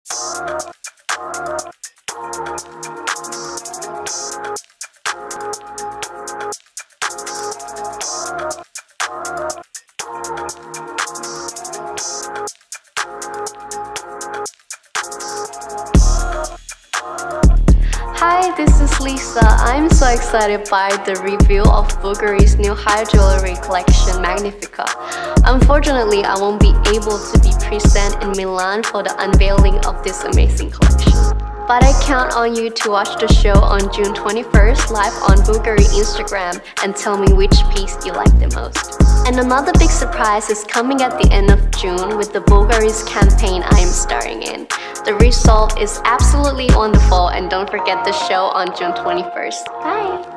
Hi, this is Lisa. I'm so excited by the review of Bvlgari'S new high jewelry collection Magnifica. Unfortunately, I won't be able to be present in Milan for the unveiling of this amazing collection. But I count on you to watch the show on June 21st live on Bvlgari Instagram and tell me which piece you like the most. And another big surprise is coming at the end of June with the Bvlgari'S campaign I am starring in. The result is absolutely wonderful, and don't forget the show on June 21st. Bye!